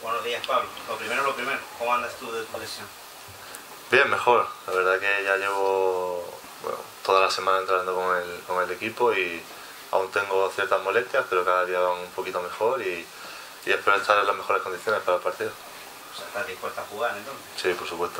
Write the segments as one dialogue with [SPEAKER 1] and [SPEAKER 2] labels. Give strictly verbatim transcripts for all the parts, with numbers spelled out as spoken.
[SPEAKER 1] Buenos días, Pablo. Lo primero, lo primero, ¿cómo andas tú de tu lesión?
[SPEAKER 2] Bien, mejor. La verdad que ya llevo bueno, toda la semana entrenando con el, con el equipo y aún tengo ciertas molestias, pero cada día van un poquito mejor y, y espero estar en las mejores condiciones para el partido.
[SPEAKER 1] O sea, ¿estás dispuesto a jugar entonces?
[SPEAKER 2] Sí, por supuesto.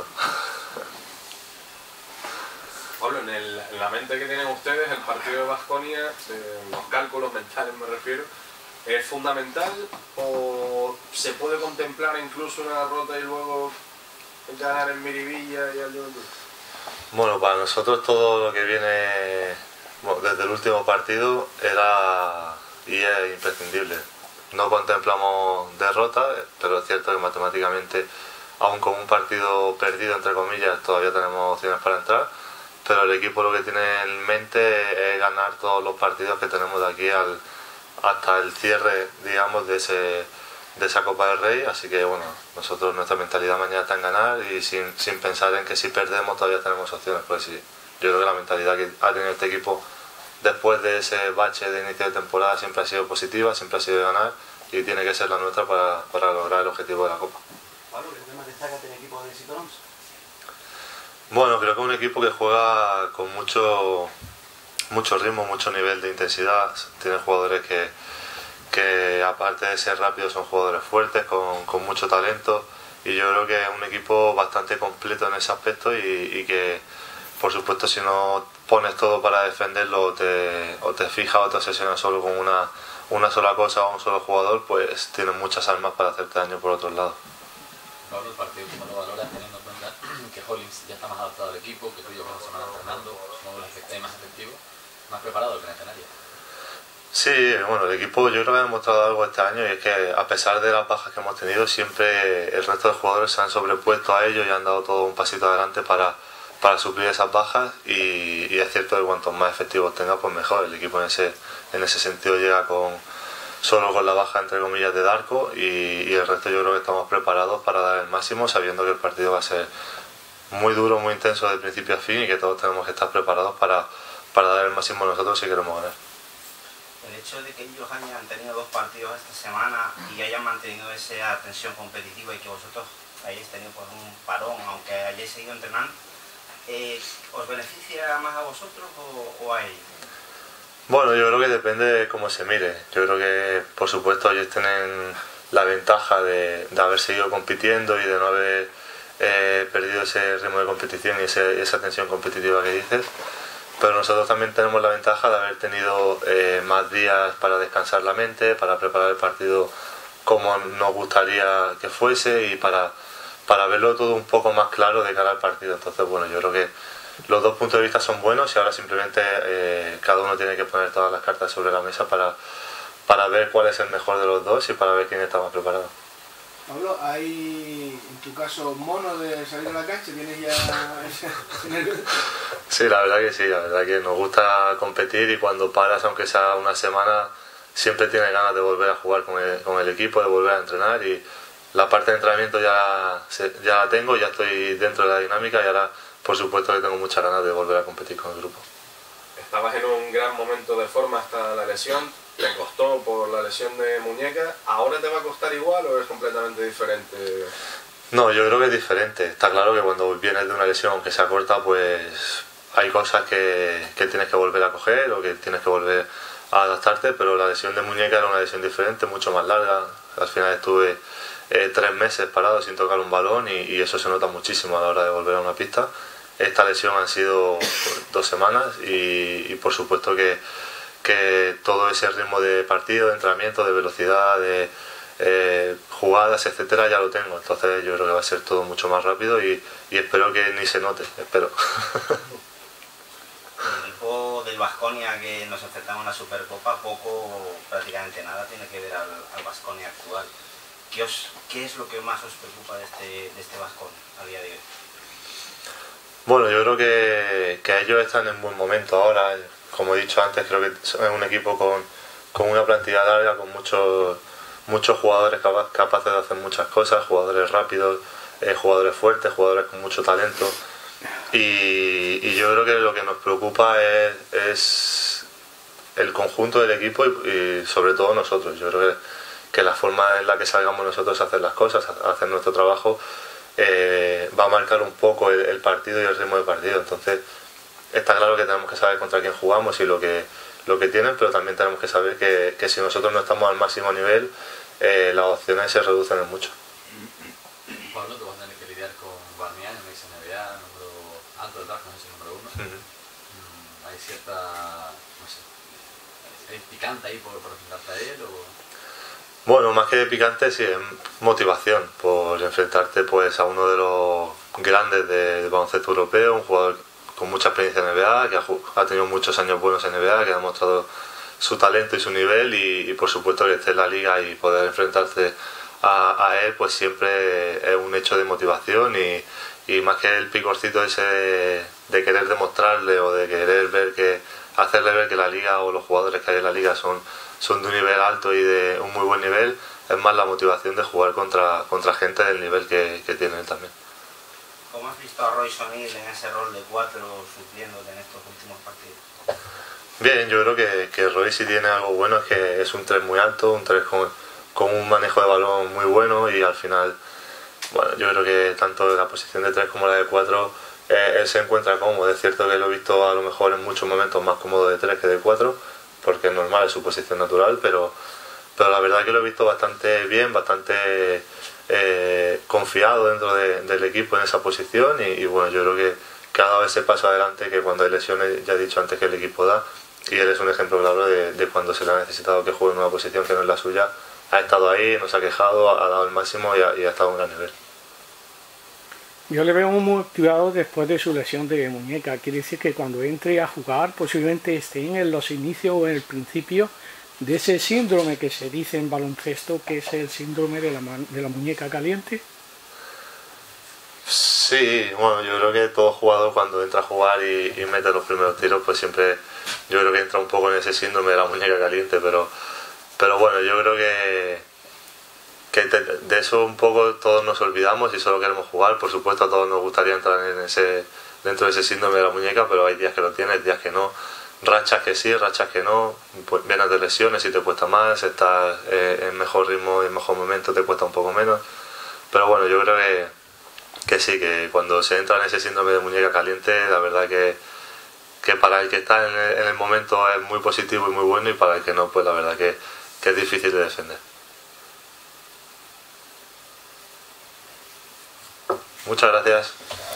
[SPEAKER 3] Pablo, en, el, en la mente que tienen ustedes, el partido de Baskonia, los cálculos mentales me refiero, ¿es fundamental o se puede contemplar incluso una derrota y luego ganar en Miribilla y al Juventud?
[SPEAKER 2] Bueno, para nosotros todo lo que viene bueno, desde el último partido era y es imprescindible. No contemplamos derrota, pero es cierto que matemáticamente, aún con un partido perdido, entre comillas, todavía tenemos opciones para entrar, pero el equipo lo que tiene en mente es ganar todos los partidos que tenemos de aquí al, hasta el cierre, digamos, de ese de esa Copa del Rey, así que bueno, nosotros nuestra mentalidad mañana está en ganar y sin, sin pensar en que si perdemos todavía tenemos opciones, pues sí, yo creo que la mentalidad que ha tenido este equipo después de ese bache de inicio de temporada siempre ha sido positiva, siempre ha sido de ganar y tiene que ser la nuestra para, para lograr el objetivo de la Copa.
[SPEAKER 1] Pablo, ¿qué más destaca del equipo de Citorons?
[SPEAKER 2] Bueno, creo que es un equipo que juega con mucho, mucho ritmo, mucho nivel de intensidad, tiene jugadores que que aparte de ser rápidos son jugadores fuertes, con, con mucho talento y yo creo que es un equipo bastante completo en ese aspecto y, y que por supuesto si no pones todo para defenderlo o te, o te fijas o te obsesionas solo con una, una sola cosa o un solo jugador, pues tienes muchas armas para hacerte daño por otros lados.
[SPEAKER 4] Pablo, el partido como lo valoras teniendo en cuenta que Hollins ya está más adaptado al equipo, que tú llevas una semana entrenando, supongo que es más efectivo, más preparado que en Canarias.
[SPEAKER 2] Sí, bueno, el equipo yo creo que ha demostrado algo este año y es que a pesar de las bajas que hemos tenido siempre el resto de jugadores se han sobrepuesto a ellos y han dado todo un pasito adelante para, para suplir esas bajas y, y es cierto que cuantos más efectivos tenga pues mejor. El equipo en ese, en ese sentido llega con solo con la baja entre comillas de Darko y, y el resto yo creo que estamos preparados para dar el máximo sabiendo que el partido va a ser muy duro, muy intenso de principio a fin y que todos tenemos que estar preparados para, para dar el máximo nosotros si queremos ganar.
[SPEAKER 1] El hecho de que ellos hayan tenido dos partidos esta semana y hayan mantenido esa tensión competitiva y que vosotros hayáis tenido pues, un parón, aunque hayáis seguido entrenando, eh, ¿os beneficia más a vosotros o, o a ellos?
[SPEAKER 2] Bueno, yo creo que depende de cómo se mire. Yo creo que, por supuesto, ellos tienen la ventaja de, de haber seguido compitiendo y de no haber eh, perdido ese ritmo de competición y ese, esa tensión competitiva que dices. Pero nosotros también tenemos la ventaja de haber tenido eh, más días para descansar la mente, para preparar el partido como nos gustaría que fuese y para, para verlo todo un poco más claro de cara al partido. Entonces, bueno, yo creo que los dos puntos de vista son buenos y ahora simplemente eh, cada uno tiene que poner todas las cartas sobre la mesa para, para ver cuál es el mejor de los dos y para ver quién está más preparado.
[SPEAKER 5] Pablo, ¿hay en tu caso mono de salir a la cancha? ¿Tienes ya ese nervio?
[SPEAKER 2] Sí, la verdad que sí, la verdad que nos gusta competir y cuando paras, aunque sea una semana, siempre tienes ganas de volver a jugar con el, con el equipo, de volver a entrenar y la parte de entrenamiento ya, ya la tengo, ya estoy dentro de la dinámica y ahora por supuesto que tengo muchas ganas de volver a competir con el grupo.
[SPEAKER 3] Estabas en un gran momento de forma hasta la lesión, te costó por la lesión de muñeca, ¿ahora te va a costar igual o es completamente diferente?
[SPEAKER 2] No, yo creo que es diferente. Está claro que cuando vienes de una lesión, aunque sea corta, pues hay cosas que, que tienes que volver a coger o que tienes que volver a adaptarte, pero la lesión de muñeca era una lesión diferente, mucho más larga. Al final estuve eh, tres meses parado sin tocar un balón y, y eso se nota muchísimo a la hora de volver a una pista. Esta lesión han sido dos semanas y, y por supuesto que, que todo ese ritmo de partido, de entrenamiento, de velocidad, de eh, jugadas, etcétera, ya lo tengo. Entonces yo creo que va a ser todo mucho más rápido y, y espero que ni se note, espero.
[SPEAKER 1] El equipo del Baskonia que nos enfrentamos en la Supercopa, poco, prácticamente nada, tiene que ver al, al Baskonia actual. ¿Qué, os, ¿Qué es lo que más os preocupa de este, de este Baskonia a día de hoy?
[SPEAKER 2] Bueno, yo creo que, que ellos están en buen momento ahora. Como he dicho antes, creo que es un equipo con, con una plantilla larga, con muchos, muchos jugadores capa, capaces de hacer muchas cosas, jugadores rápidos, eh, jugadores fuertes, jugadores con mucho talento. Y, y yo creo que lo que nos preocupa es, es el conjunto del equipo y, y sobre todo nosotros. Yo creo que, que la forma en la que salgamos nosotros a hacer las cosas, a hacer nuestro trabajo, eh, va a marcar un poco el, el partido y el ritmo del partido. Entonces está claro que tenemos que saber contra quién jugamos y lo que, lo que tienen, pero también tenemos que saber que, que si nosotros no estamos al máximo nivel, eh, las opciones se reducen en mucho.
[SPEAKER 4] Pablo, tú vas a tener que lidiar con Barnier en ex N B A, número alto del draft, no sé si número uno.
[SPEAKER 2] Uh-huh.
[SPEAKER 4] Mm, hay cierta, no sé, ¿hay picante ahí por, por enfrentarte a él o...?
[SPEAKER 2] Bueno, más que de picante, sí, es motivación por enfrentarte pues a uno de los grandes del de baloncesto europeo, un jugador con mucha experiencia en N B A, que ha, ha tenido muchos años buenos en N B A, que ha demostrado su talento y su nivel y, y por supuesto que esté en la liga y poder enfrentarse a, a él pues siempre es un hecho de motivación y, y más que el picorcito ese de, de querer demostrarle o de querer ver que hacerle ver que la liga o los jugadores que hay en la liga son son de un nivel alto y de un muy buen nivel, es más la motivación de jugar contra, contra gente del nivel que, que tiene él también.
[SPEAKER 1] ¿Cómo has visto a Royce O'Neal en ese rol de cuatro supliéndote en estos últimos partidos?
[SPEAKER 2] Bien, yo creo que, que Royce si tiene algo bueno es que es un tres muy alto, un tres con, con un manejo de balón muy bueno y al final, bueno, yo creo que tanto la posición de tres como la de cuatro eh, él se encuentra cómodo. Es cierto que lo he visto a lo mejor en muchos momentos más cómodo de tres que de cuatro, porque es normal, es su posición natural, pero, pero la verdad que lo he visto bastante bien, bastante eh, confiado dentro de, del equipo en esa posición y, y bueno, yo creo que, que ha dado ese paso adelante que cuando hay lesiones, ya he dicho antes que el equipo da, y él es un ejemplo claro de, de cuando se le ha necesitado que juegue en una posición que no es la suya, ha estado ahí, no se ha quejado, ha dado el máximo y ha, y ha estado a un gran nivel.
[SPEAKER 6] Yo le veo muy motivado después de su lesión de muñeca. Quiere decir que cuando entre a jugar posiblemente esté en los inicios o en el principio de ese síndrome que se dice en baloncesto que es el síndrome de la, de la muñeca caliente.
[SPEAKER 2] Sí, bueno, yo creo que todo jugador cuando entra a jugar y, y mete los primeros tiros pues siempre yo creo que entra un poco en ese síndrome de la muñeca caliente, pero, pero bueno, yo creo que que de eso un poco todos nos olvidamos y solo queremos jugar. Por supuesto a todos nos gustaría entrar en ese, dentro de ese síndrome de la muñeca, pero hay días que lo tienes, días que no, rachas que sí, rachas que no, pues vienes de lesiones y te cuesta más, estás eh, en mejor ritmo y en mejor momento te cuesta un poco menos, pero bueno, yo creo que, que sí, que cuando se entra en ese síndrome de muñeca caliente, la verdad que, que para el que está en el, en el momento es muy positivo y muy bueno y para el que no, pues la verdad que, que es difícil de defender. Muchas gracias.